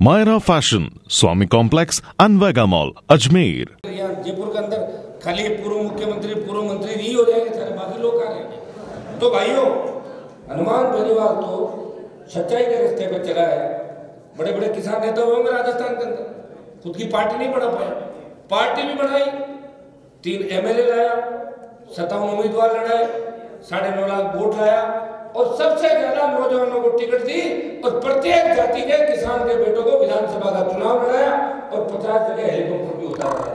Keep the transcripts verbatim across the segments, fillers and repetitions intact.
Myra fashion, Swami complex, अनवेगा mall, Ajmer. Jaipur के अंदर खाली पूर्व मुख्यमंत्री पूर्व मंत्री नहीं हो जाएंगे, सारे बाकी लोग आ रहे हैं। तो भाइयों, हनुमान बेनीवाल तो सच्चाई के रास्ते पर चला है। बड़े बड़े किसान नेता हुए होंगे राजस्थान के अंदर, खुद की पार्टी नहीं बना पाए, पार्टी भी बनाई, तीन एमएलए लाया, सत्तावन उम्मीदवार लड़ाए, साढ़े नौ लाख वोट लाया और सबसे ज्यादा नौजवानों को टिकट दी और प्रत्येक जाति के किसान के बेटों को विधानसभा का चुनाव लड़ाया और पचास जगह हेलीकॉप्टर भी उतारा।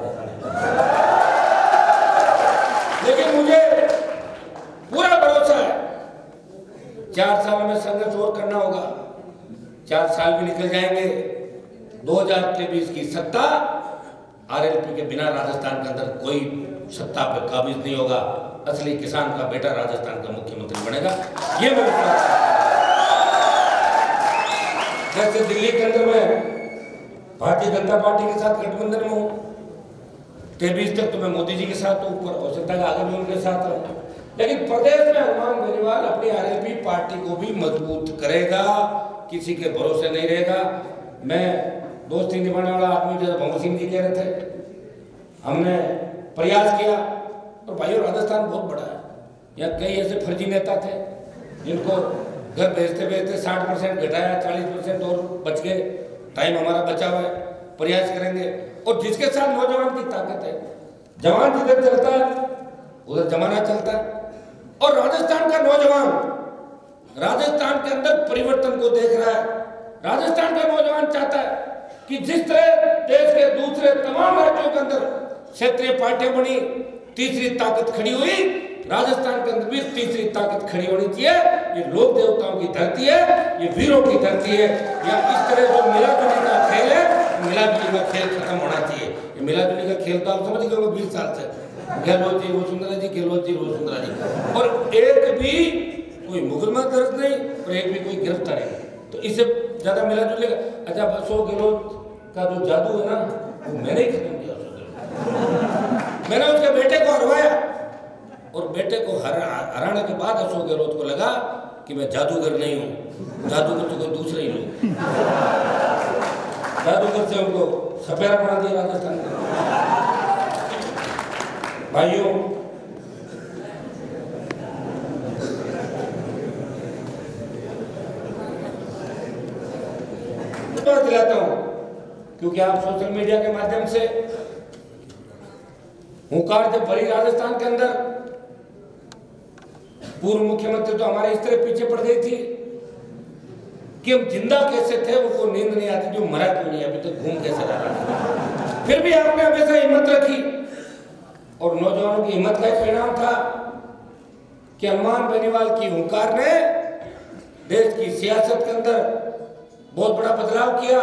लेकिन मुझे पूरा भरोसा है, चार साल में संघर्ष और करना होगा, चार साल भी निकल जाएंगे, दो हजार तेईस की सत्ता आरएलपी के बिना राजस्थान के अंदर कोई सत्ता पे काबिज नहीं होगा। असली किसान का बेटा राजस्थान का मुख्यमंत्री बनेगा, ये मेरे ख्याल। जैसे दिल्ली के अंदर मैं भारतीय जनता पार्टी के साथ गठबंधन में हूँ, तेईस तक तो मैं मोदी जी के साथ हूँ, ऊपर हो सकता है आगे भी उनके साथ रहूं। लेकिन प्रदेश में हनुमान बेनीवाल अपनी आरएलपी पार्टी को भी मजबूत करेगा, किसी के भरोसे नहीं रहेगा। मैं दोस्ती निभाने वाला आदमी जैसे भगत सिंह जी कह रहे थे, हमने प्रयास किया। और भाइयों, राजस्थान बहुत बड़ा है, यहाँ कई ऐसे फर्जी नेता थे जिनको घर भेजते भेजते साठ परसेंट घटाया, चालीस परसेंट और बच गए। टाइम हमारा बचा हुआ है, प्रयास करेंगे। और जिसके साथ नौजवान की ताकत है, जवान जिधर चलता है उधर जमाना चलता है। और राजस्थान का नौजवान राजस्थान के अंदर परिवर्तन को देख रहा है। राजस्थान का नौजवान चाहता है कि जिस तरह देश के दूसरे तमाम राज्यों के अंदर क्षेत्रीय पार्टियां बनी, तीसरी ताकत खड़ी हुई, राजस्थान के अंदर भी तीसरी ताकत खड़ी होनी चाहिए। ये लोक देवताओं की धरती है, ये वीरों की धरती है। या इस तरह जो मिला जुली का खेल है, मिला जुली का खेल खत्म होना चाहिए। ये मिला जुली का खेल तो आप समझ गए बीस साल से, गहलोत जी वसुंधरा जी, गहलोत जी वसुंधरा जी, और एक भी कोई मुकदमा दर्ज नहीं और एक भी कोई गिरफ्तारी नहीं। तो इससे ज्यादा मिला जुलेगा। अच्छा, अशोक गहलोत का जो जादू है ना, वो मैंने ही खत्म किया। मैंने उसके बेटे को हरवाया और बेटे को हर हराने के बाद अशोक गहलोत को लगा कि मैं जादूगर नहीं हूं, जादूगर तो कोई दूसरे ही लोग। जादूगर से उनको सपेरा बना दिया राजस्थान में। भाइयों, मैं दिलाता हूं क्योंकि आप सोशल मीडिया के माध्यम से हुंकार जब भरी राजस्थान के अंदर, पूर्व मुख्यमंत्री तो हमारे इस तरह पीछे पड़ गई थी कि हम जिंदा कैसे थे, उनको नींद नहीं आती, जो मरा क्यों नहीं, अभी तक तो घूम कैसे रहा था। फिर भी आपने हमेशा हिम्मत रखी और नौजवानों की हिम्मत का एक परिणाम था कि हनुमान बेनीवाल की हुंकार ने देश की सियासत के अंदर बहुत बड़ा बदलाव किया।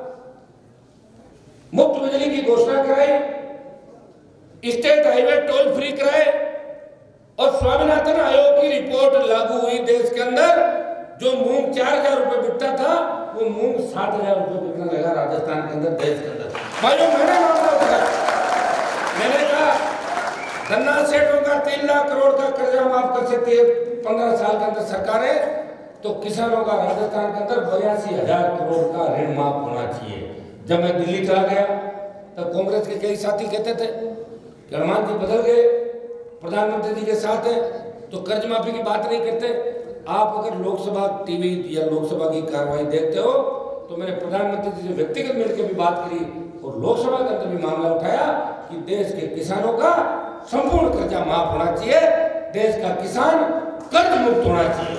मुफ्त बिजली की घोषणा कराई, स्टेट हाईवे टोल फ्री कराए और स्वामीनाथन आयोग की रिपोर्ट लागू हुई देश के अंदर। जो मूंग चार हजार रुपए बिकता था, वो मूंग सात हजार रुपए बिकने लगा राजस्थान के अंदर, देश के अंदर। भाइयों, मैंने मामला उठाया, मैंने कहा गन्ना सेठों का तीन लाख करोड़ का कर्जा माफ कर सकती है पंद्रह साल के अंदर सरकारें, तो किसानों का राजस्थान के अंदर बयासी हजार करोड़ का ऋण माफ होना चाहिए। जब मैं दिल्ली चला गया तब कांग्रेस के कई साथी कहते थे कि हनुमान जी बदल गए, प्रधानमंत्री जी के साथ है तो कर्ज माफी की बात नहीं करते। आप अगर लोकसभा टीवी या लोकसभा की कार्रवाई देखते हो तो मैंने प्रधानमंत्री जी से व्यक्तिगत मिलकर भी बात करी और लोकसभा के अंदर भी मामला उठाया कि देश के किसानों का संपूर्ण कर्जा माफ होना चाहिए, देश का किसान कर्ज मुक्त होना चाहिए।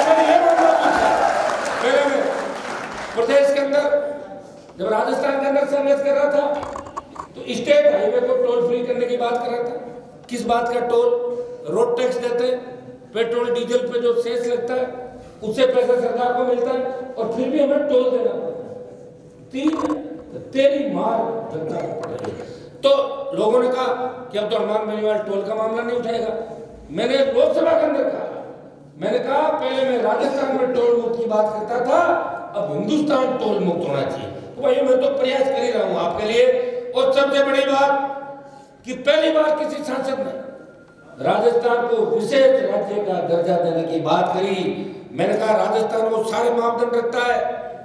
पहले मैं प्रदेश के अंदर जब राजस्थान के अंदर संघर्ष कर रहा था तो स्टेट हाईवे को टोल फ्री करने की बात कर रहा था। किस बात का टोल? रोड टैक्स देते हैं, पेट्रोल डीजल पे जो सेस लगता है उससे पैसा सरकार को मिलता है और फिर भी हमें टोल देना पड़ता है। तीन तेरी मार जनता को। तो लोगों ने कहा कि अब तो हनुमान बेनीवाल टोल का मामला नहीं उठाएगा। मैंने लोकसभा के अंदर कहा, मैंने कहा पहले मैं राजस्थान में टोल मुक्त की बात करता था, अब हिंदुस्तान टोल मुक्त होना चाहिए। तो भाई मैं तो प्रयास कर ही रहा हूं आपके लिए। और सबसे बड़ी बात कि पहली बार किसी सांसद ने राजस्थान को विशेष राज्य का दर्जा देने की बात करी। मैंने कहा राजस्थान वो सारे मापदंड रखता है,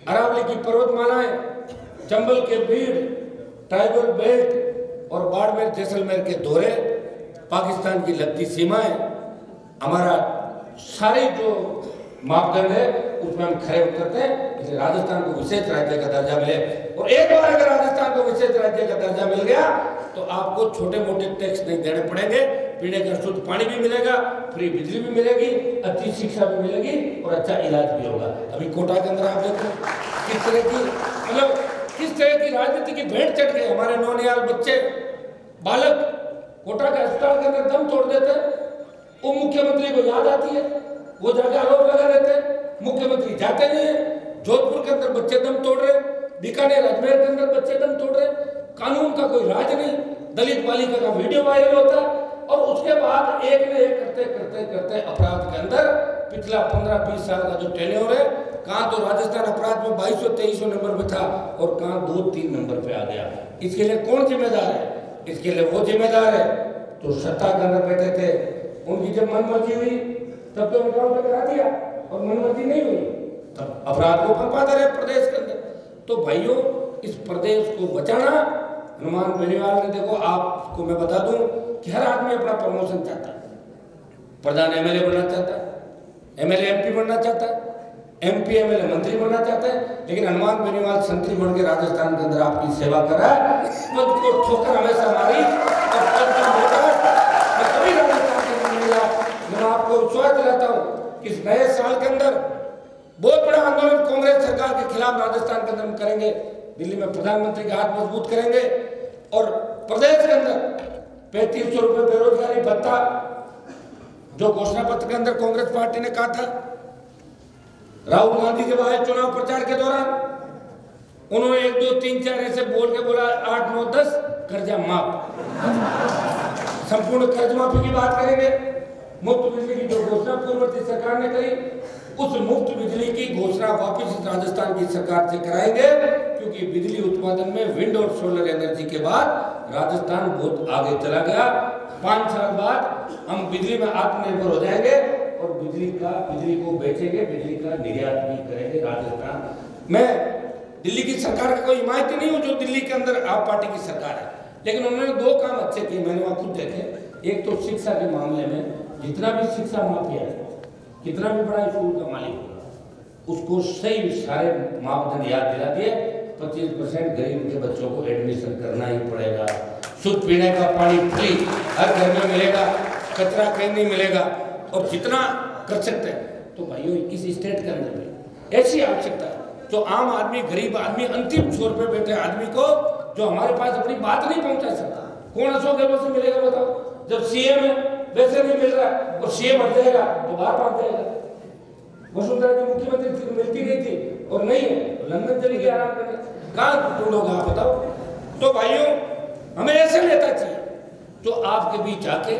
अरावली की पर्वतमालाएं, चंबल के बीड़, ट्राइबल बेल्ट और बाड़मेर जैसलमेर के दौरे, पाकिस्तान की लगती सीमाएं, हमारा सारे जो मापदंड है उसमें हम खरे उतरते हैं। इसलिए राजस्थान को विशेष राज्य का दर्जा मिले, और एक बार अगर राजस्थान को विशेष राज्य का दर्जा मिल गया तो आपको छोटे मोटे टैक्स नहीं देने पड़ेंगे, पीने का शुद्ध पानी भी मिलेगा, फ्री बिजली भी मिलेगी, अच्छी शिक्षा भी मिलेगी और अच्छा इलाज भी होगा। अभी कोटा के अंदर आप देखो किस तरह की मतलब किस तरह की राजनीति की भेंट चढ़ गई। हमारे नौनिहाल बच्चे बालक कोटा के अस्पताल के अंदर दम तोड़ देते, वो मुख्यमंत्री को याद आती है, वो जाके आरोप लगा देते, मुख्यमंत्री जाते नहीं है। जोधपुर के अंदर बच्चे दम तोड़ रहे, बीकानेर अजमेर के अंदर बच्चे दम तोड़ रहे, कानून का कोई राज नहीं, दलित बालिका का वीडियो वायरल होता, और उसके बाद एक ने एक करते करते करते अपराध के अंदर पिछला पंद्रह बीस साल का जो टेन्योर है, कहाँ तो राजस्थान अपराध में बाईस सौ तेईस सौ नंबर पे था और कहाँ दो तीन नंबर पे आ गया। इसके लिए कौन जिम्मेदार है? इसके लिए वो जिम्मेदार है तो सत्ता के अंदर बैठे थे, उनकी जब मनमर्जी हुई तब तो अकाउंट पे करा दिया, और मनमर्जी नहीं हुई तब अपराध को पनपाते रहे प्रदेश के अंदर। तो भाइयों, इस प्रदेश को बचाना, हनुमान बेनीवाल ने देखो, आपको मैं बता दूं कि हर आदमी अपना प्रमोशन चाहता है, प्रधान एमएलए बनना चाहता है, एमएलए एमपी बनना चाहता है, एमपी एमएलए मंत्री बनना चाहता है, लेकिन हनुमान बेनीवाल संतरी बन के राजस्थान के अंदर आपकी सेवा कर रहा है। पद को ठोकर हमेशा मारी और पद का मोटर मैं कभी राजस्थान के अंदर नहीं गया। मैं आपको विश्वास दिलाता हूँ कि इस नए साल के अंदर बहुत बड़ा आंदोलन कांग्रेस सरकार के खिलाफ राजस्थान के अंदर करेंगे। दिल्ली में प्रधानमंत्री का हाथ मजबूत करेंगे, और प्रदेश के अंदर पैंतीस सौ रुपए बेरोजगारी भत्ता जो घोषणा पत्र के अंदर कांग्रेस पार्टी ने कहा था, राहुल गांधी के बाद चुनाव प्रचार के दौरान उन्होंने एक दो तीन चार ऐसे बोल के बोला आठ नौ दस कर्जा माफ, संपूर्ण कर्ज माफी की बात करेंगे। मुफ्त बिजली की जो घोषणा पूर्ववर्ती सरकार ने करी, उस मुफ्त बिजली की घोषणा वापस राजस्थान की सरकार से कराएंगे, क्योंकि बिजली उत्पादन में विंड और सोलर एनर्जी के बाद राजस्थान बहुत आगे चला गया। पांच साल बाद हम बिजली में आत्मनिर्भर हो जाएंगे और बिजली का बिजली को बेचेंगे, बिजली का निर्यात भी करेंगे राजस्थान। मैं दिल्ली की सरकार का कोई हिमायती नहीं हूँ, जो दिल्ली के अंदर आप पार्टी की सरकार है, लेकिन उन्होंने दो काम अच्छे किए, मैंने वहाँ खुद देखे। एक तो शिक्षा के मामले में जितना भी शिक्षा माफिया है, कितना भी बड़ा स्कूल का मालिक होगा, उसको सही सारे मापदंड याद दिला दिए। पच्चीस परसेंट गरीब के बच्चों को एडमिशन करना ही पड़ेगा, शुद्ध पीने का पानी फ्री हर घर में मिलेगा, कचरा कहीं नहीं मिलेगा, और जितना कर सकते हैं। तो भाइयों, इस स्टेट के अंदर भी ऐसी आवश्यकता है जो आम आदमी, गरीब आदमी, अंतिम छोर पे बैठे आदमी को, जो हमारे पास अपनी बात नहीं पहुंचा सकता, कौन अशोक गहलोत से मिलेगा बताओ? जब सीएम है वैसे नहीं मिल रहा, और सीएम हट जाएगा तो बाहर भाग जाएगा। वसुंधरा की मुख्यमंत्री थी तो मिलती नहीं थी, और नहीं है तो लंदन चली गई आराम करने। कहाँ ढूंढोगे आप बताओ? तो भाइयों, हमें ऐसे नेता चाहिए जो आपके बीच आके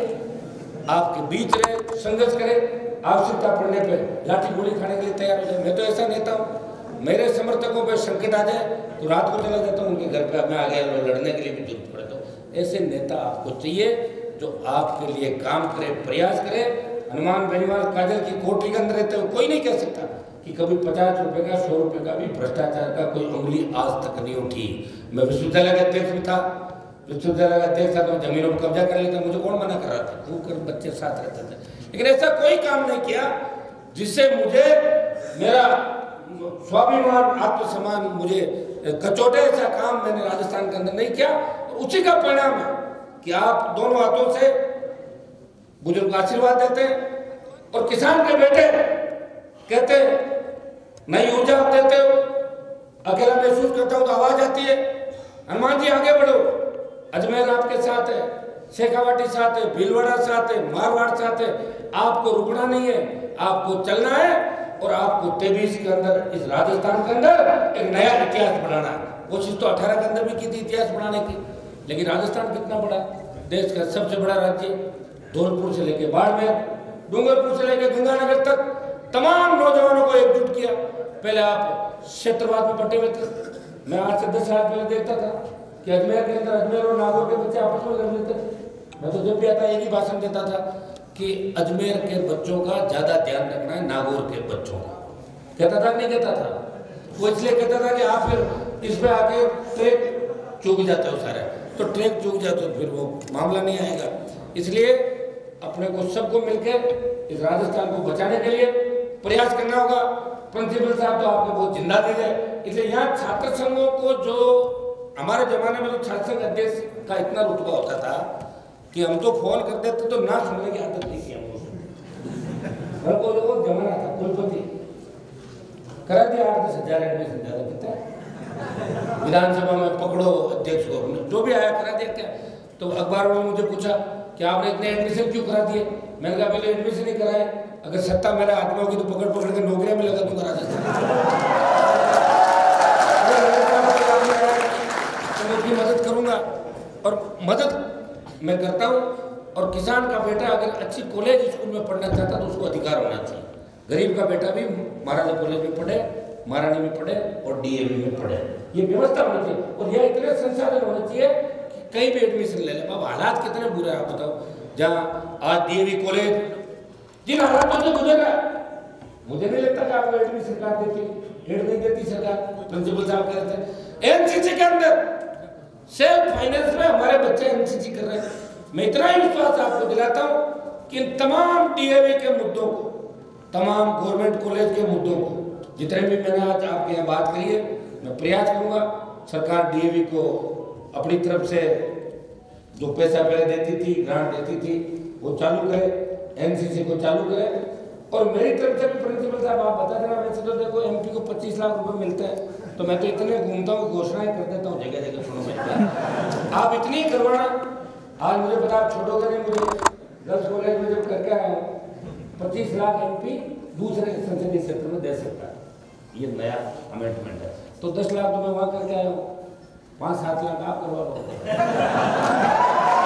आपके बीच रहे, संघर्ष करे, आवश्यकता पड़ने पे लाठी गोली खाने के लिए तैयार हो जाए। मैं तो ऐसा नेता हूँ, मेरे समर्थकों पे संकट आ जाए तो रात को चला जाता हूँ उनके घर पे, मैं आ गया लड़ने के लिए भी जरूरत पड़े तो। ऐसे नेता आपको चाहिए जो आपके लिए काम करे, प्रयास करे। हनुमान बेनीवाल काजल की कोठरी के अंदर रहते हुए कोई नहीं कह सकता कि कभी पचास रुपए का, सौ रुपए का भी भ्रष्टाचार का कोई उंगली आज तक नहीं उठी। मैं विश्वविद्यालय का अध्यक्ष भी था, विश्वविद्यालय का अध्यक्ष था तो जमीनों पर कब्जा कर लेता, मुझे कौन मना कर रहा था? खूब कर बच्चे साथ रहते थे, लेकिन ऐसा कोई काम नहीं किया जिससे मुझे मेरा स्वाभिमान, आत्मसम्मान मुझे कचोटे। ऐसा काम मैंने राजस्थान के अंदर नहीं किया, और उसी का परिणाम है कि आप दोनों हाथों से बुजुर्ग आशीर्वाद देते हैं, और किसान के बेटे कहते हैं नई ऊर्जा आप देते हो, अकेला महसूस करता हूं तो आवाज आती है, हनुमान जी आगे बढ़ो, अजमेर आपके साथ है, शेखावाटी साथ है, भीलवाड़ा साथ है, मारवाड़ साथ है, आपको रुकना नहीं है, आपको चलना है, और आपको तेईस के अंदर, इस राजस्थान के अंदर एक नया इतिहास बनाना है। कोशिश तो अठारह के अंदर भी की थी इतिहास बनाने की, लेकिन राजस्थान कितना बड़ा, देश का सबसे बड़ा राज्य, धौलपुर से लेकर बाड़मेर, डूंगरपुर से लेकर गंगानगर तक तमाम नौजवानों को एकजुट किया। पहले आप क्षेत्रवाद में बटे हुए थे, मैं आज से दस साल पहले देखता था कि अजमेर के अंदर अजमेर और नागौर के बच्चे आपस में लड़ लेते थे। मैं तो जब भी आता एक ही भाषण देता था कि अजमेर के बच्चों का ज्यादा ध्यान रखना है नागौर के बच्चों का। कहता था नहीं कहता था? वो इसलिए कहता था कि आप फिर इस पे आके ट्रैक चूक जाते हो सारे, तो ट्रैक चूक जाते हो फिर वो मामला नहीं आएगा। इसलिए अपने को सबको मिलकर इस राजस्थान को बचाने के लिए प्रयास करना होगा। प्रिंसिपल साहब तो आपने बहुत जिंदा दी है, इसलिए यहाँ छात्र संघों को जो हमारे जमाने में तो छात्र संघ अध्यक्ष का इतना रुतबा होता था कि हम तो फोन करते थे तो ना सुनने की आदत नहीं थी हमको। वो जमाना था, कुलपति करा दिया आठ दस हजार एडमिशन, ज्यादा कितना विधानसभा में पकड़ो अध्यक्ष को, जो भी आया करा दिया। क्या तो अखबार में मुझे पूछा कि आपने इतने एडमिशन क्यों करा दिए? मैंने कहा पहले एडमिशन ही कराए, अगर सत्ता मेरे हाथ में होगी तो पकड़ पकड़ के नौकरियां में लगा दूंगा राजस्थान, तो उसकी मदद करूंगा और मदद मैं करता हूँ। और किसान का बेटा अगर अच्छी कॉलेज स्कूल में पढ़ना चाहता तो उसको अधिकार होना चाहिए। गरीब का बेटा भी महाराजा कॉलेज में पढ़े, महारानी में पढ़े और डीएवी में पढ़े, ये व्यवस्था होनी चाहिए। और यह इतने संसाधन होने चाहिए कि कहीं भी एडमिशन ले ले। अब हालात कितने बुरे हैं आप बताओ, जहाँ आज डीएवी कॉलेज जिन हालातों से गुजर रहा है, मुझे नहीं लगता कि आपको एडमिशन कार्ड देती, डेढ़ नहीं देती सरकार। प्रिंसिपल साहब कह रहे थे एनसीसी के अंदर सेल्फ फाइनेंस में हमारे बच्चे एनसीसी कर रहे हैं। मैं इतना ही विश्वास आपको दिलाता हूँ कि इन तमाम डीएवी के मुद्दों को, तमाम गवर्नमेंट कॉलेज के मुद्दों को, जितने भी मैंने आज आपके यहाँ बात करी है, मैं प्रयास करूँगा सरकार डीएवी को अपनी तरफ से जो पैसा पहले देती थी, ग्रांट देती थी, वो चालू करे, एनसीसी को चालू करे। और मेरी तरफ से भी प्रिंसिपल साहब आप बता देना। वैसे तो देखो एमपी को पच्चीस लाख रुपए मिलते हैं, तो मैं तो इतने घूमता हूँ, घोषणाएं कर देता हूँ जगह जगह, सुनो मैं आप इतनी करवाना। आज मुझे पता आप छोड़ोगे नहीं, मुझे गर्ल्स कॉलेज में जब करके आया हूँ, पच्चीस लाख एमपी दूसरे संसदीय क्षेत्र में दे सकता है, ये नया अमेंडमेंट है। तो दस लाख तो मैं वहाँ करके आया हूँ, पाँच सात लाख आप करवा लो।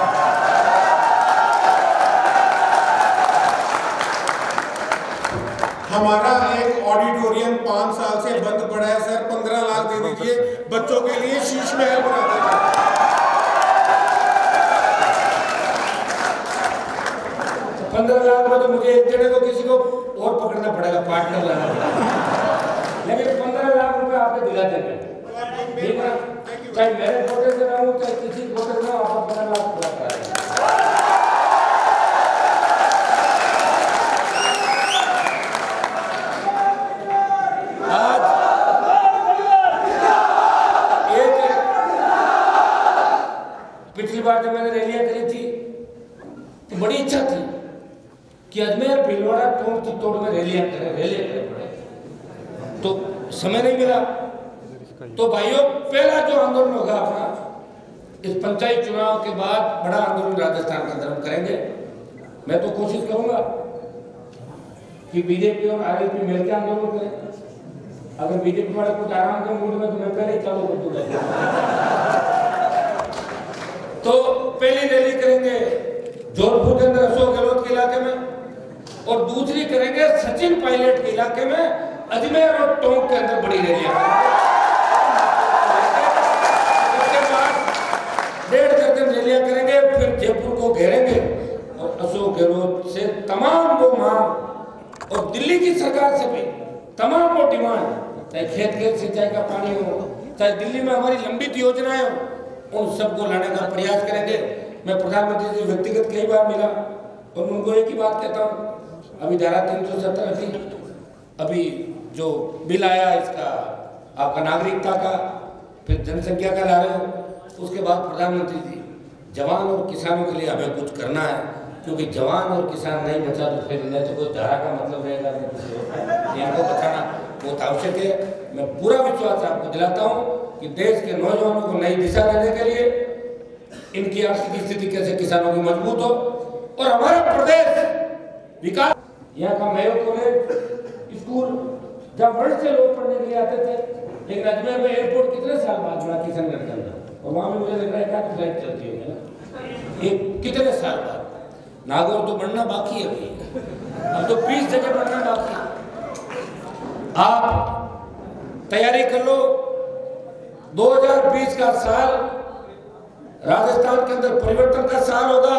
हमारा एक ऑडिटोरियम पाँच साल से बंद पड़ा है सर, पंद्रह लाख दे दीजिए, बच्चों के लिए शीश महल बना देंगे। पंद्रह लाख में तो मुझे एक जने को किसी को और पकड़ना पड़ेगा, पार्टनर लाना पड़ेगा, लेकिन पंद्रह लाख रुपए आपको दिला देंगे, ठीक है? चाहे मेरे कोटे से ना हो, चाहे किसी कोटे से ना हो, आप पंद्रह लाख पूरा करा देंगे। पिछली बार जब मैंने रैलियां करी थी तो बड़ी इच्छा थी कि अजमेर, भीलवाड़ा, टोंक, चित्तौड़ में रैलियां करें, रैलियां करें पड़े, तो समय नहीं मिला। तो भाइयों, पहला जो आंदोलन होगा अपना इस पंचायत चुनाव के बाद, बड़ा आंदोलन राजस्थान के अंदर हम करेंगे। मैं तो कोशिश करूंगा कि बीजेपी और आरएलपी मिलकर आंदोलन करें। अगर बीजेपी वाले कुछ आराम के मूड में, तो मैं पहले ही चालू कर दूंगा। तो पहली रैली करेंगे जोधपुर के अंदर अशोक गहलोत के इलाके में, और दूसरी करेंगे सचिन पायलट के इलाके में, अजमेर और टोंक के अंदर बड़ी रैलियां करेंगे। उसके बाद डेढ़ दर्जन रैलियां करेंगे, फिर जयपुर को घेरेंगे और अशोक गहलोत से तमाम वो मांग, और दिल्ली की सरकार से भी तमाम वो डिमांड, चाहे खेत खेत सिंचाई का पानी हो, चाहे दिल्ली में हमारी लंबित योजनाएं हो, उन सबको लाने का प्रयास करेंगे। मैं प्रधानमंत्री जी व्यक्तिगत कई बार मिला और उनको एक ही बात कहता हूँ, अभी धारा तीन सौ सत्तर थी, अभी जो बिल आया इसका आपका नागरिकता का, फिर जनसंख्या का ला रहे हो, उसके बाद प्रधानमंत्री जी जवान और किसानों के लिए हमें कुछ करना है, क्योंकि जवान और किसान नहीं बचा तो फिर नहीं तो कोई धारा का मतलब रहेगा नहीं, इनको बचाना बहुत आवश्यक है। मैं पूरा विश्वास आपको दिलाता हूँ कि देश के नौजवानों को नई दिशा देने के लिए, इनकी आर्थिक स्थिति कैसे किसानों की मजबूत हो और हमारा प्रदेश विकास। यहाँ का मेयो कॉलेज स्कूल जब वर्ल्ड से लोग पढ़ने के लिए आते थे, लेकिन अजमेर में एयरपोर्ट कितने साल बाद बना किशनगढ़ के अंदर, और वहाँ में मुझे लग रहा है क्या फ्लाइट चलती होगी ना, एक कितने साल बाद। नागौर तो बनना बाकी है अभी, अब तो बीस जगह बनना बाकी है। आप तैयारी कर लो, दो हज़ार बीस का साल राजस्थान के अंदर परिवर्तन का साल होगा।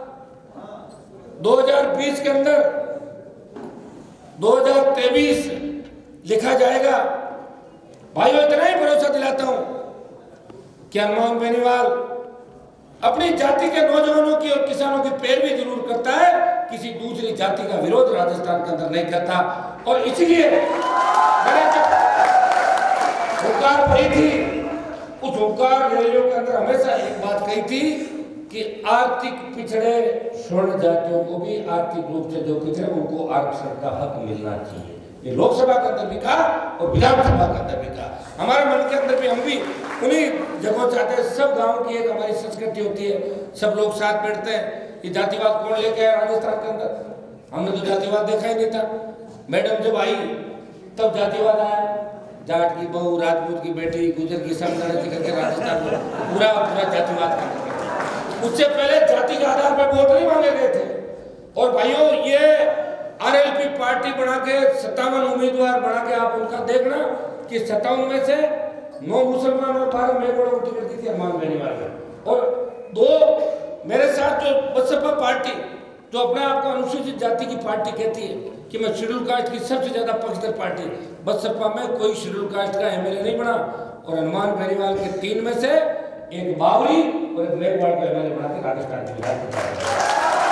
दो हज़ार बीस के अंदर दो हज़ार तेईस लिखा जाएगा भाइयों इतना ही भरोसा दिलाता हूं कि हनुमान बेनीवाल अपनी जाति के नौजवानों की और किसानों की पैरवी जरूर करता है, किसी दूसरी जाति का विरोध राजस्थान के अंदर नहीं करता। और इसलिए मैंने जब हुंकार भरी थी, उस हुंकार रैलियों के अंदर हमेशा एक बात कही थी कि आर्थिक पिछड़े स्वर्ण जातियों को भी आर्थिक रूप से जो पिछड़े उनको आरक्षण का हक मिलना चाहिए। ये लोकसभा के अंदर भी कहा और विधानसभा के अंदर भी कहा। हमारे मन के अंदर भी हम भी उन्हीं जगहों चाहते हैं। सब गांव की एक हमारी संस्कृति होती है, सब लोग साथ बैठते हैं। ये जातिवाद कौन लेके आया राजस्थान के अंदर? हमने तो जातिवाद देखा ही नहीं था। मैडम जब आई तब जातिवाद आया, जाट की बहू, राजपूत की बेटी, गुजर की समझाने करके राजस्थान में पूरा पूरा जातिवाद करते। उससे पहले जाति के आधार पर वोट नहीं मांगे गए थे। और भाइयों ये आरएलपी पार्टी बना के सत्तावन उम्मीदवार बना के आप उनका देखना कि सत्तावन में से नौ मुसलमान और बारह मेघोड़ों की टिकट दी थी हनुमान बेनीवाल ने। और दो मेरे साथ जो बसपा पार्टी जो अपने आप को अनुसूचित जाति की पार्टी कहती है कि मैं शेड्यूल कास्ट की सबसे ज्यादा पक्षधर पार्टी, बसपा में कोई शेड्यूल कास्ट का एमएलए नहीं बना। और हनुमान बेनीवाल के तीन में से एक बावरी और एक मेघवाड़ का एमएलए बना के राजस्थान के विधायक।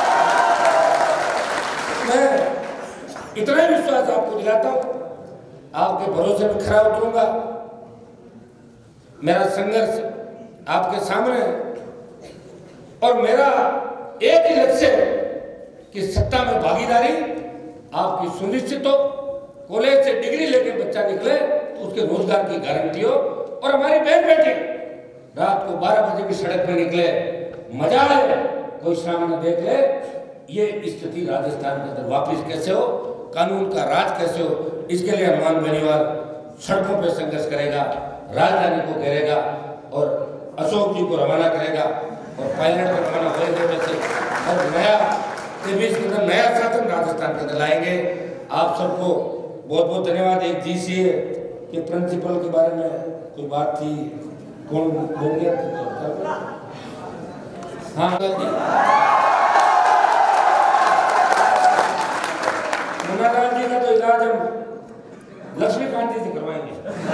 मैं इतना ही विश्वास आपको दिलाता हूं, आपके भरोसे में खरा उतरूंगा। मेरा संघर्ष आपके सामने और मेरा एक ही लक्ष्य है कि सत्ता में भागीदारी आपकी सुनिश्चित हो, कॉलेज से डिग्री लेके बच्चा निकले तो उसके रोजगार की गारंटी हो, और हमारी बहन बेटी रात को बारह बजे की सड़क पर निकले, मजा आए, कोई सामने देख ले। ये स्थिति राजस्थान के अंदर वापस कैसे हो, कानून का राज कैसे हो, इसके लिए हनुमान बेनीवाल सड़कों पर संघर्ष करेगा, राजधानी को घेरेगा और अशोक जी को रवाना करेगा और पायलट को रवाना होएगा में से और नया तेईस के अंदर नया शासन राजस्थान के अंदर लाएंगे। आप सबको बहुत बहुत धन्यवाद। एक जी सी ए के प्रिंसिपल के बारे में कोई बात थी, कौन हो गया? हाँ मुन्नालाल जी का तो इलाज हम लक्ष्मीकांत जी से करवाएंगे।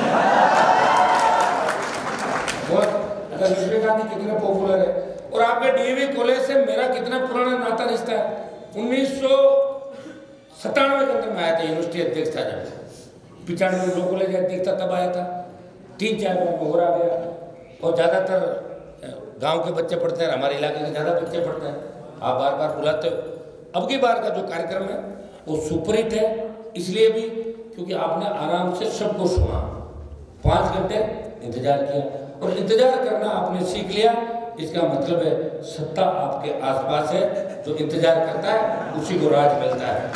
बहुत अगर लक्ष्मीकांत जी कितना पॉपुलर है। और आपके डीएवी कॉलेज से मेरा कितना पुराना नाता रिश्ता है। उन्नीस सौ सत्तानवे के अंदर में आया था, यूनिवर्सिटी अध्यक्ष था जब, पिचानवे में कॉलेज अध्यक्ष था तब आया था। तीन चार बार मोहर आ गया और ज़्यादातर गांव के बच्चे पढ़ते हैं, हमारे इलाके के ज़्यादा बच्चे पढ़ते हैं। आप बार बार बुलाते हो। अब की बार का जो कार्यक्रम है वो सुपरहिट है, इसलिए भी क्योंकि आपने आराम से सबको सुना, पाँच घंटे इंतजार किया और इंतजार करना आपने सीख लिया। इसका मतलब है सत्ता आपके आसपास है, जो इंतजार करता है उसी को राज मिलता है।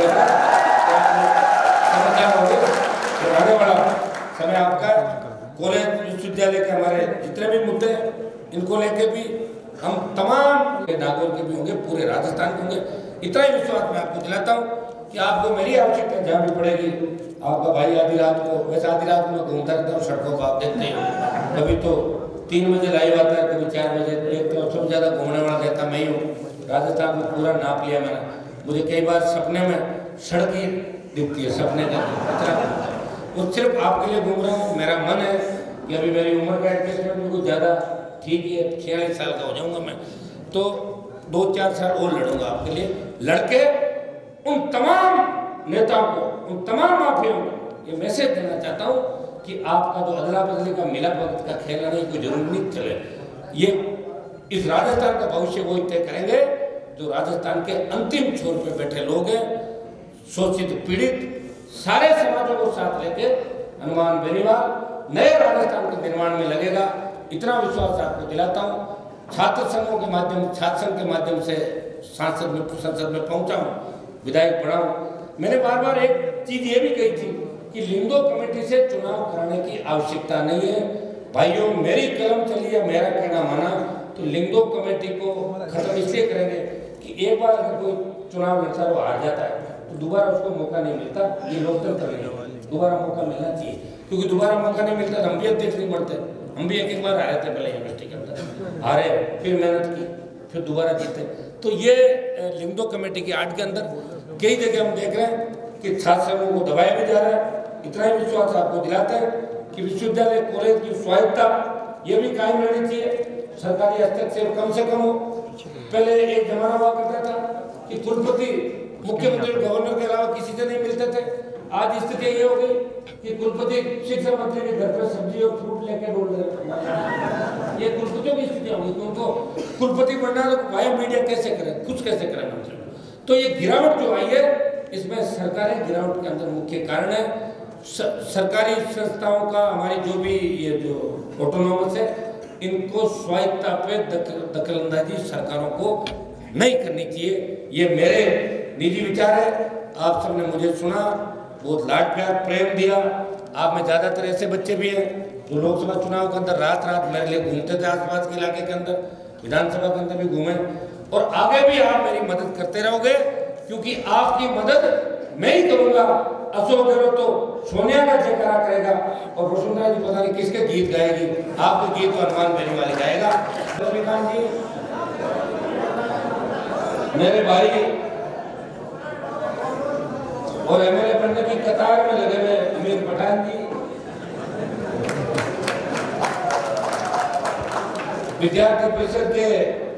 तो आने वाला समय आपका कॉलेज विश्वविद्यालय के हमारे जितने भी मुद्दे हैं इनको लेके भी हम तमाम नागौर के भी होंगे, पूरे राजस्थान के होंगे। इतना ही विश्वास मैं आपको दिलाता हूँ कि आपको मेरी आवश्यकता जहाँ भी पड़ेगी, आपका भाई आधी रात को, वैसे आधी रात को मैं घूमता रहता हूँ सड़कों पर, आप देखते हैं कभी तो तीन बजे लाइव आता है, कभी चार बजे देखते हो। सबसे ज़्यादा घूमने वाला रहता मैं ही हूँ। राजस्थान को पूरा नाप लिया मैंने। मुझे कई बार सपने में सड़क ही दिखती है, सपने का इतना वो सिर्फ आपके लिए घूम रहा हूँ। मेरा मन है कि अभी मेरी उम्र का एडजस्टमेंट भी कुछ ज़्यादा ठीक है, छियालीस साल का हो जाऊँगा मैं, तो दो चार साल और लड़ूंगा आपके लिए। लड़के उन तमाम नेताओं को, उन तमाम माफियाओं को ये मैसेज देना चाहता हूँ कि आपका जो अदला बदली का मिला भगत का खेल नहीं, कोई जरूर नहीं चले। ये इस राजस्थान का भविष्य वो तय करेंगे जो राजस्थान के अंतिम छोर पे बैठे लोग हैं, शोषित पीड़ित, सारे समाजों को साथ लेके हनुमान बेनीवाल नए राजस्थान के निर्माण में लगेगा। इतना विश्वास आपको दिलाता हूँ। छात्र संघों के माध्यम छात्र संघ के माध्यम से सांसद में संसद में पहुंचा हूँ, विधायक बना हूँ। मैंने बार बार एक चीज ये भी कही थी कि लिंगो कमेटी से चुनाव कराने की आवश्यकता नहीं है। भाइयों मेरी कलम चली है, मेरा कहना माना तो लिंगो कमेटी को खत्म इसलिए करेंगे कि एक बार अगर कोई चुनाव लड़ता है वो हार जाता है तो दोबारा उसको मौका नहीं मिलता। ये लोकतंत्र नहीं, दोबारा मौका मिलना चाहिए, क्योंकि दोबारा मौका नहीं मिलता तो हम भी अध्यक्ष नहीं बनते। हम भी एक एक बार हारे थे पहले यूनिवर्सिटी के अंदर, हारे, फिर मेहनत की, फिर दोबारा जीते। तो ये लिंगदो कमेटी की आड़ के अंदर कई जगह हम देख रहे हैं कि छात्र संघों को दबाया भी जा रहा है। इतना ही विश्वास आपको दिलाते हैं कि विश्वविद्यालय कॉलेज की स्वायत्ता ये भी कायम रहनी चाहिए, सरकारी हस्तक्षेप कम से कम हो। पहले एक जमाना हुआ करता था कि कुलपति मुख्यमंत्री और गवर्नर के अलावा किसी से नहीं मिलते थे। आज स्थिति ये हो गई कि कुलपति शिक्षा मंत्री के घर पर सब्जी और फ्रूट लेके डोल रहे। ये कुलपतियों की स्थिति हो गई। उनको कुलपति बनना तो भाई मीडिया कैसे करे, कुछ कैसे करे मंत्री। तो ये गिरावट जो आई है, इसमें सरकारी गिरावट के अंदर मुख्य कारण है सरकारी संस्थाओं का, हमारी जो भी ये जो ऑटोनॉमस है, इनको स्वायत्ता पे दखलंदाजी सरकारों को नहीं करनी चाहिए। ये मेरे निजी विचार है। आप सबने मुझे सुना, बहुत लाड प्यार प्रेम दिया। आप में ज़्यादातर ऐसे बच्चे भी हैं जो लोकसभा चुनाव के अंदर रात रात मेरे लिए घूमते थे, आसपास के इलाके के अंदर, विधानसभा के अंदर भी घूमे, और आगे भी आप मेरी मदद करते रहोगे, क्योंकि आपकी मदद मैं ही करूँगा। अशोक गहलोत तो सोनिया का जयकारा करेगा और वसुंधरा जी पता नहीं किसके गीत गाएगी, आपके गीत तो हनुमान बेनी वाले गाएगा। लक्ष्मीकांत जी मेरे भाई और एमएलए बनने की कतार में लगे हुए अमीर पठान जी, विद्यार्थी परिषद के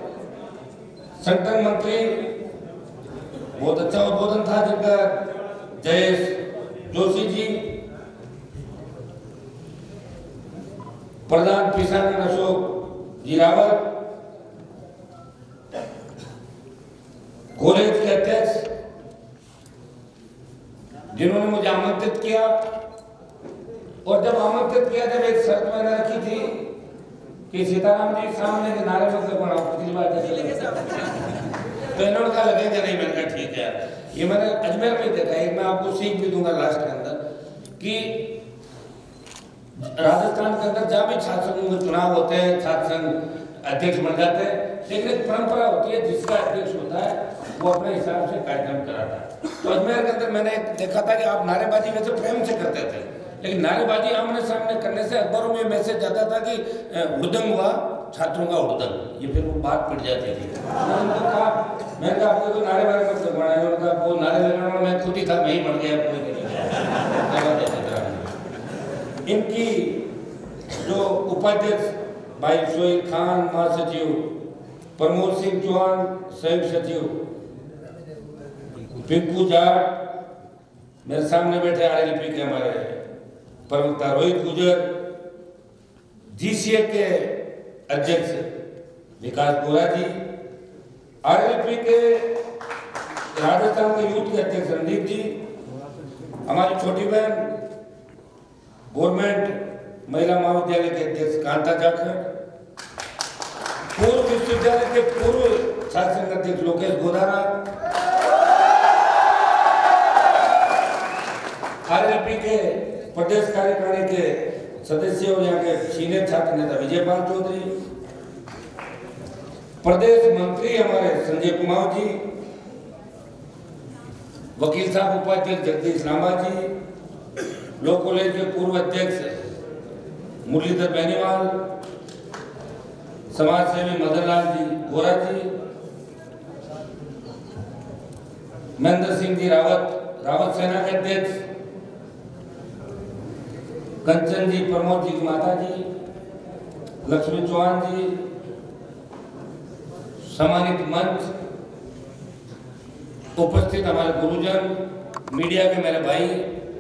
संगठन मंत्री, बहुत अच्छा उद्बोधन था जिनका, जयेश जोशी जी, प्रधान किसान अशोक जी रावत, कॉलेज के अध्यक्ष जिन्होंने मुझे आमंत्रित किया, और जब आमंत्रित किया, जब एक शर्त मैंने रखी थी कि सीताराम जी सामने के नारे में से बनाओ, पिछली बार तो इन्होंने कहा लगेगा नहीं। मैंने कहा ठीक है। ये मैंने अजमेर में देखा है, मैं आपको सीख भी दूंगा लास्ट के अंदर, कि राजस्थान के अंदर जहाँ भी छात्र संघों के चुनाव होते हैं, छात्र संघ अध्यक्ष बन जाते हैं, लेकिन एक परंपरा होती है जिसका अध्यक्ष होता है वो अपने हिसाब से कार्यक्रम कराता है। तो अजमेर के अंदर मैंने देखा था कि आप नारेबाजी वैसे प्रेम से करते थे, लेकिन नारेबाजी आमने सामने करने से अखबारों में मैसेज आता था कि हुड़दंग हुआ, छात्रों का हुड़दंग, ये फिर वो बात पिट जाती थी। मैंने उनको कहा, मैंने कहा आपको तो नारे बारे मत लगवाना है। उन्होंने कहा वो नारे लगाना मैं खुद ही था, मैं ही मर गया पूरे के लिए। इनकी जो उपाध्यक्ष भाई सोहेल खान महासचिव, प्रमोद सिंह चौहान संयुक्त सचिव, पिंकू जाट, मेरे सामने बैठे आरएलपी के हमारे प्रवक्ता रोहित गुजर, जीसीए के अध्यक्ष विकास गोरा जी, आरएलपी के राजस्थान के यूथ के अध्यक्ष रणदीप जी, हमारी छोटी बहन गवर्नमेंट महिला महाविद्यालय के अध्यक्ष कांता जाखड़, पूर्व विश्वविद्यालय के पूर्व शासन अध्यक्ष लोकेश गोदारा, आरएलपी के प्रदेश कार्यकारिणी के सदस्य और यहाँ के सीनियर छात्र नेता विजयपाल चौधरी, प्रदेश मंत्री हमारे संजय कुमार जी, वकील साहब उपाध्यक्ष जगदीश लांबा जी, लॉ कॉलेज के पूर्व अध्यक्ष मुरलीधर बेनीवाल, समाज सेवी मदनलाल जी गोरा जी, महेंद्र सिंह जी रावत, रावत सेना के अध्यक्ष, कंचन जी, प्रमोद जी की माता जी, लक्ष्मी चौहान जी, सम्मानित मंच, उपस्थित हमारे गुरुजन, मीडिया के मेरे भाई,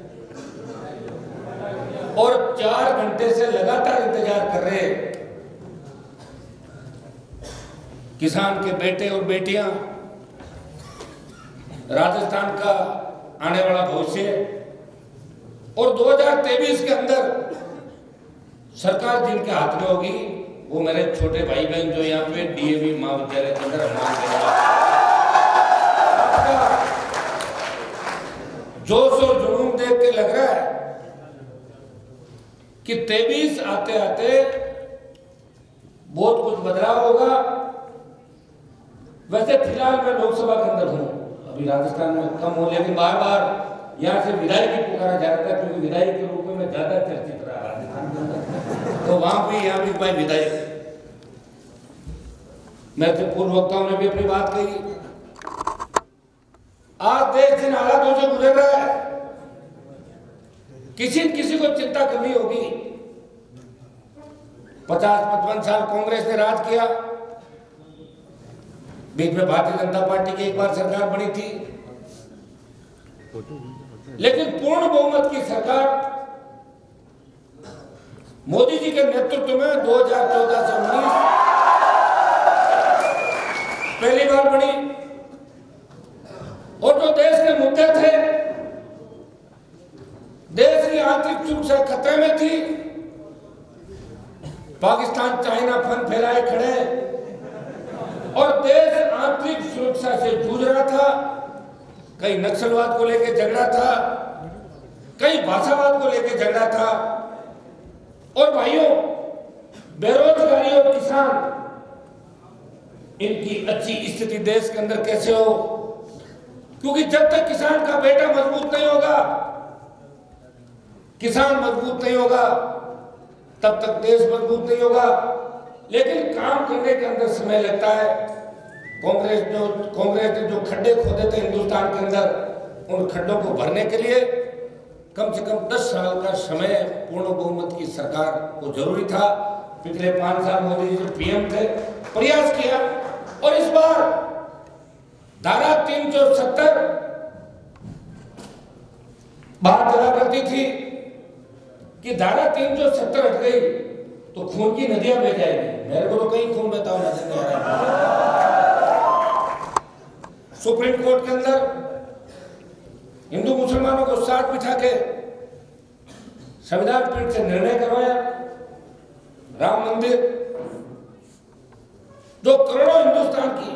और चार घंटे से लगातार इंतजार कर रहे किसान के बेटे और बेटियां, राजस्थान का आने वाला भविष्य, और दो हज़ार तेईस के अंदर सरकार जिनके हाथ में होगी वो मेरे छोटे भाई बहन जो यहाँ पे डीएवी महाविद्यालय के अंदर जोश और जुनून देख के लग रहा है कि तेईस आते आते बहुत कुछ बदलाव होगा। वैसे फिलहाल मैं लोकसभा के अंदर हूँ, अभी राजस्थान में कम हो, लेकिन बार बार यहाँ से विधायक ही पुकारा जा रहा था, क्योंकि विधायक के रूप में मैं ज्यादा चर्चित रहा राजस्थान के अंदर, तो वहां भी यहाँ भी भाई विधायक, मेरे पूर्व वक्ताओं ने भी अपनी बात कही। आज देश जिन हालातों से गुजर रहा है, किसी न किसी को चिंता करनी होगी। पचास पचपन साल कांग्रेस ने राज किया, बीच में भारतीय जनता पार्टी की एक बार सरकार बनी थी, लेकिन पूर्ण बहुमत की सरकार मोदी जी के नेतृत्व में दो हज़ार चौदह से उन्नीस पहली बार बनी। और जो देश के मुद्दे थे, देश की आंतरिक सुरक्षा खतरे में थी, पाकिस्तान चाइना फन फैलाए खड़े और देश आंतरिक सुरक्षा से जूझ रहा था। कई नक्सलवाद को लेकर झगड़ा था, कई भाषावाद को लेकर झगड़ा था। और भाइयों, बेरोजगारी और किसान, इनकी अच्छी स्थिति देश के अंदर कैसे हो? क्योंकि जब तक किसान का बेटा मजबूत नहीं होगा, किसान मजबूत नहीं होगा, तब तक देश मजबूत नहीं होगा। लेकिन काम करने के अंदर समय लगता है। कांग्रेस जो कांग्रेस ने जो खड्डे खोदे थे हिंदुस्तान के अंदर, उन खड्डों को भरने के लिए कम से कम दस साल का समय पूर्ण बहुमत की सरकार को जरूरी था। पिछले पांच साल मोदी जी पीएम थे, प्रयास किया। और इस बार धारा तीन सौ सत्तर बात चला करती थी कि धारा तीन सौ सत्तर हट गई तो खून की नदियां बह जाएगी। मेरे को तो कहीं खून बहता हुआ नजर नहीं आ रहा। सुप्रीम कोर्ट के अंदर हिंदू मुसलमानों को साथ बिठा के संविधान पीठ से निर्णय करवाया। राम मंदिर जो करोड़ों हिंदुस्तान की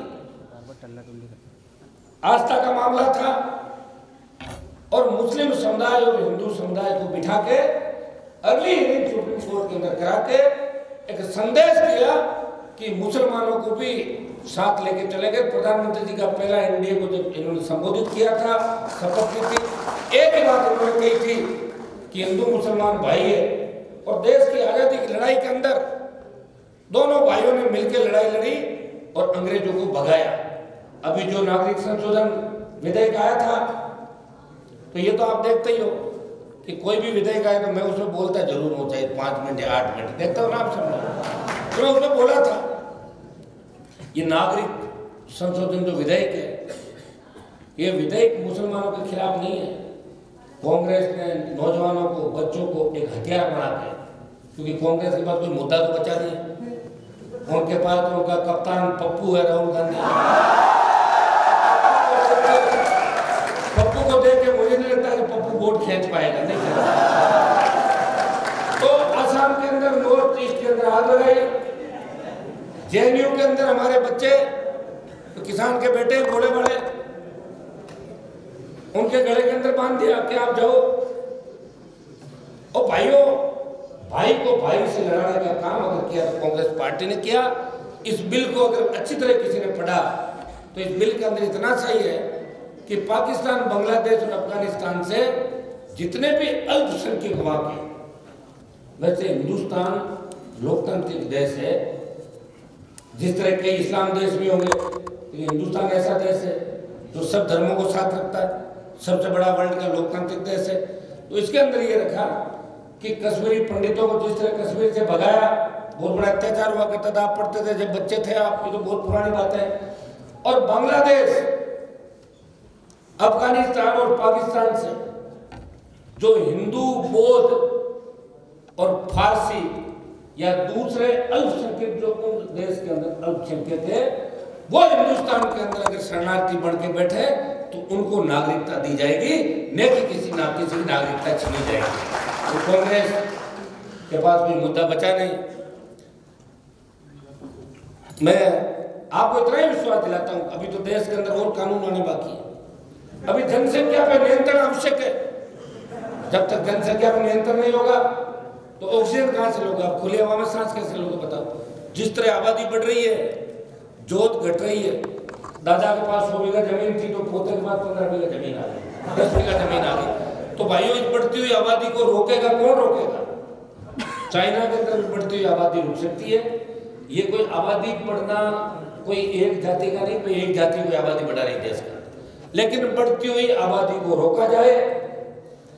आस्था का मामला था, और मुस्लिम समुदाय और हिंदू समुदाय को बिठा के अगली हियरिंग सुप्रीम कोर्ट के अंदर करा के एक संदेश दिया कि मुसलमानों को भी साथ लेके चले गए। प्रधानमंत्री जी का पहला एनडीए को जब इन्होंने संबोधित किया था, शपथ ली थी, एक ही बात उन्होंने कही थी कि हिंदू मुसलमान भाई है। और देश की आजादी की लड़ाई के अंदर दोनों भाइयों ने मिलकर लड़ाई लड़ी और अंग्रेजों को भगाया। अभी जो नागरिक संशोधन विधेयक आया था, तो ये तो आप देखते ही हो कि कोई भी विधेयक आए तो मैं उसमें बोलता जरूर हूँ, चाहे पांच मिनट या आठ मिनट देखता हूँ ना आप सब। तो मैं उसमें बोला था, ये नागरिक संशोधन जो विधेयक है, ये विधेयक मुसलमानों के खिलाफ नहीं है। कांग्रेस ने नौजवानों को, बच्चों को एक हथियार बना के, क्योंकि कांग्रेस के पास कोई मुद्दा तो बचा नहीं, उनके पास तो उनका कप्तान पप्पू है, राहुल गांधी। पप्पू को देख के मुझे नहीं लगता कि पप्पू वोट खींच पाएगा, नहीं तो आसाम के अंदर, नॉर्थ ईस्ट के अंदर आग लगाई, जेएनयू के अंदर हमारे बच्चे, तो किसान के बेटे बड़े बड़े, उनके गले के अंदर बांध दिया कि आप जाओ। और भाइयों, भाई को भाई से लड़ाने का काम अगर किया तो कांग्रेस पार्टी ने किया। इस बिल को अगर अच्छी तरह किसी ने पढ़ा तो इस बिल के अंदर इतना सही है कि पाकिस्तान, बांग्लादेश और अफगानिस्तान से जितने भी अल्पसंख्यक वहां के, वैसे हिंदुस्तान लोकतांत्रिक देश है, जिस तरह के इस्लाम देश भी होंगे, लेकिन हिंदुस्तान ऐसा देश है जो सब धर्मों को साथ रखता है, सबसे बड़ा वर्ल्ड का लोकतांत्रिक देश है। तो इसके अंदर ये रखा कि कश्मीरी पंडितों को जिस तरह कश्मीर से भगाया, बहुत बड़ा अत्याचार हुआ करता था, आप पढ़ते थे जब बच्चे थे आप, ये तो बहुत पुरानी बात है। और बांग्लादेश, अफगानिस्तान और पाकिस्तान से जो हिंदू, बौद्ध और फारसी या दूसरे अल्पसंख्यक जो देश के अंदर अल्पसंख्यक है, वो हिंदुस्तान के अंदर अगर शरणार्थी बन के बैठे तो उनको नागरिकता दी जाएगी, न कि किसी ना किसी की नागरिकता छीनी जाएगी। तो कांग्रेस के पास कोई मुद्दा बचा नहीं। मैं आपको इतना ही विश्वास दिलाता हूं, अभी तो देश के अंदर और कानून आने बाकी है। अभी जनसंख्या पर नियंत्रण आवश्यक है। जब तक जनसंख्या पर नियंत्रण नहीं होगा तो ऑक्सीजन कहां से लोगे आप? खुली हवा में सांस कैसे लोगे बताओ? जिस तरह आबादी बढ़ रही है, जोत घट रही है। दादा के पास सौ बीघा जमीन थी तो पोते के पास पंद्रह बीघा जमीन आ गई, दस बीघा जमीन आ गई। तो भाइयों, इस बढ़ती हुई आबादी को रोकेगा कौन? रोकेगा चाइना के अंदर बढ़ती हुई आबादी रुक सकती है। ये कोई आबादी बढ़ना कोई एक जाति का नहीं, कोई एक जाति कोई आबादी बढ़ा रही देश का, लेकिन बढ़ती हुई आबादी को रोका जाए,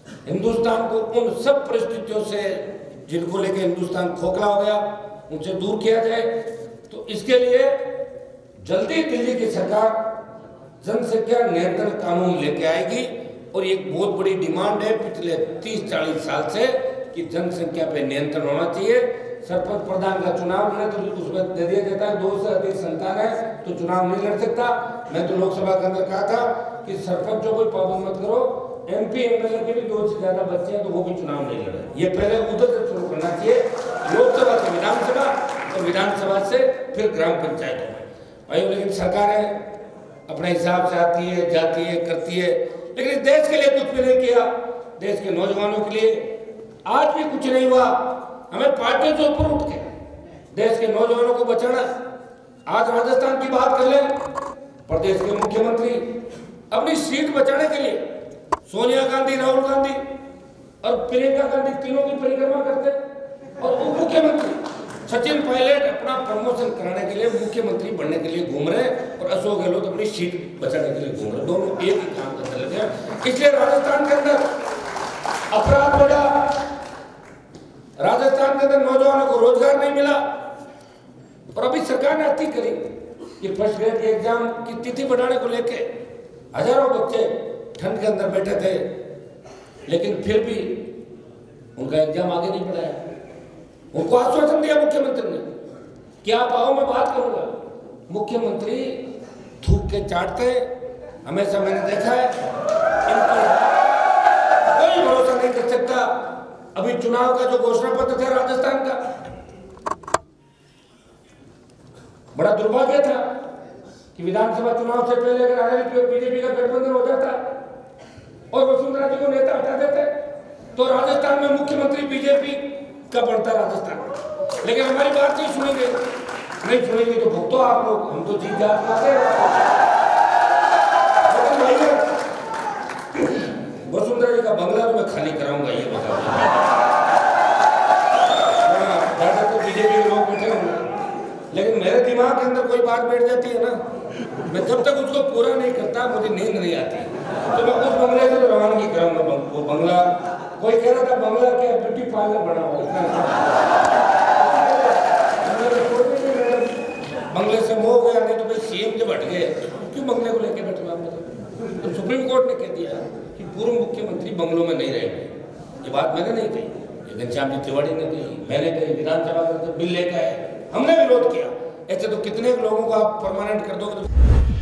हिंदुस्तान को उन सब परिस्थितियों से जिनको लेकर हिंदुस्तान खोखला हो गया उनसे दूर किया जाए। तो इसके लिए जल्दी दिल्ली की सरकार जनसंख्या नियंत्रण कानून लेके आएगी और एक बहुत बड़ी डिमांड है पिछले तीस चालीस साल से कि जनसंख्या पे नियंत्रण होना चाहिए। सरपंच प्रधान का चुनाव लड़े तो उसमें दे दिया जाता है, दो से अधिक संतान है तो चुनाव नहीं लड़ सकता। मैं तो लोकसभा के अंदर कहा था कि सरपंचों को पाबंद मत करो, एमपी एमएलए के भी दो से ज्यादा बच्चे हैं तो वो भी चुनाव नहीं लड़े। ये पहले उधर से शुरू करना चाहिए, लोकसभा से विधानसभा और विधानसभा से फिर ग्राम पंचायतों में। भाई लेकिन सरकारें अपने हिसाब से आती है, जाती है, करती है, लेकिन देश के लिए कुछ भी नहीं किया। देश के नौजवानों के लिए आज भी कुछ नहीं हुआ। हमें पार्टियों से ऊपर उठ के देश के नौजवानों को बचाना। आज राजस्थान की बात कर लें, प्रदेश के मुख्यमंत्री अपनी सीट बचाने के लिए सोनिया गांधी, राहुल गांधी और प्रियंका गांधी तीनों की परिक्रमा करते और उप मुख्यमंत्री सचिन पायलट अपना प्रमोशन कराने के लिए मुख्यमंत्री बनने के लिए घूम रहे और अशोक गहलोत अपनी सीट बचाने के लिए घूम रहे। दोनों एक ही काम करते लगे हैं। इसलिए राजस्थान के अंदर अपराध बढ़ा, राजस्थान के अंदर नौजवानों को रोजगार नहीं मिला और अभी सरकार ने अति करी कि फर्स्ट ग्रेड के एग्जाम की तिथि बढ़ाने को लेके हजारों बच्चे ठंड के अंदर बैठे थे, लेकिन फिर भी उनका एग्जाम आगे नहीं बढ़ाया। उनको आश्वासन दिया मुख्यमंत्री ने कि आप आओ मैं बात करूंगा। मुख्यमंत्री थूक के चाटते हमेशा मैंने देखा है, कोई भरोसा नहीं कर सकता। अभी चुनाव का जो घोषणा पत्र था राजस्थान का, बड़ा दुर्भाग्य था कि विधानसभा चुनाव से पहले अगर आरएलपी और बीजेपी का गठबंधन हो जाता और वसुंधरा जी को नेता हटा देते तो राजस्थान में मुख्यमंत्री बीजेपी का बनता राजस्थान। लेकिन हमारी बात नहीं सुनेंगे, नहीं सुनेंगे तो भुगतो आप लोग, हम तो जीत जात पाते वसुंधरा जी का बंगला तो मैं खाली कराऊंगा, ये बता तो बीजेपी के लोग बैठे होंगे, लेकिन मेरे दिमाग के अंदर कोई बात बैठ जाती है ना, मैं जब तक उसको पूरा नहीं करता मुझे नींद नहीं आती। तो मैं उस बंगले से रवानगी कराऊंगा। वो बंगला कोई कह रहा था बंगला क्या ब्यूटी पार्लर बना हुआ, बंगले से मोह गया, नहीं तो भाई सीएम जब हट गए क्यों बंगले को लेके बैठे आप। तो सुप्रीम कोर्ट ने कह दिया कि पूर्व मुख्यमंत्री बंगलों में नहीं रहेंगे। ये बात मैंने नहीं कही, ये घनश्याम जी तिवारी ने कही, मैंने कही, विधानसभा में बिल लेकर आए, हमने विरोध किया। ऐसे तो कितने लोगों को आप परमानेंट कर दोगे।